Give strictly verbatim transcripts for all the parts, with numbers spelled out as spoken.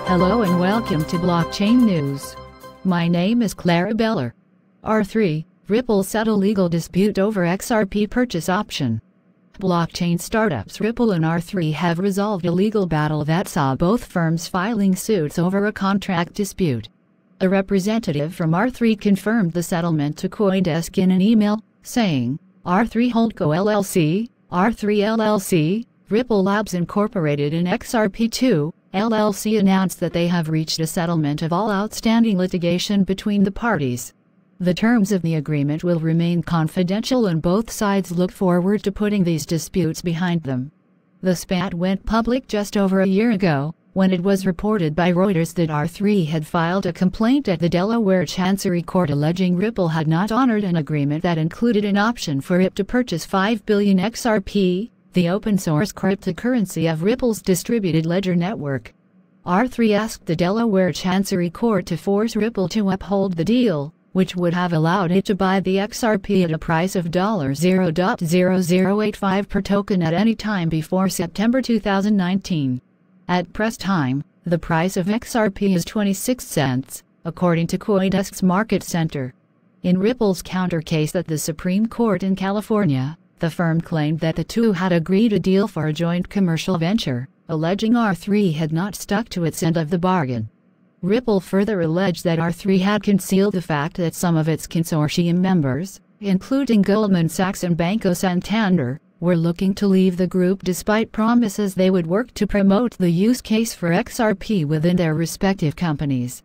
Hello and welcome to Blockchain News. My name is Clara Beller. R three, Ripple settle legal dispute over X R P purchase option. Blockchain startups Ripple and R three have resolved a legal battle that saw both firms filing suits over a contract dispute. A representative from R three confirmed the settlement to CoinDesk in an email, saying, R three Holdco L L C, R three L L C, Ripple Labs Incorporated and X R P two, L L C announced that they have reached a settlement of all outstanding litigation between the parties. The terms of the agreement will remain confidential and both sides look forward to putting these disputes behind them. The spat went public just over a year ago, when it was reported by Reuters that R three had filed a complaint at the Delaware Chancery Court alleging Ripple had not honored an agreement that included an option for it to purchase five billion X R P, the open-source cryptocurrency of Ripple's distributed ledger network. R three asked the Delaware Chancery Court to force Ripple to uphold the deal, which would have allowed it to buy the X R P at a price of zero point zero zero eight five per token at any time before September two thousand nineteen. At press time, the price of X R P is twenty-six cents, according to CoinDesk's Market Center. In Ripple's counter case at the Supreme Court in California, the firm claimed that the two had agreed a deal for a joint commercial venture, alleging R three had not stuck to its end of the bargain. Ripple further alleged that R three had concealed the fact that some of its consortium members, including Goldman Sachs and Banco Santander, were looking to leave the group despite promises they would work to promote the use case for X R P within their respective companies.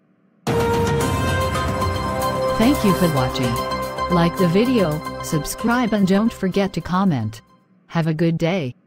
Thank you for watching. Like the video, subscribe and don't forget to comment. Have a good day.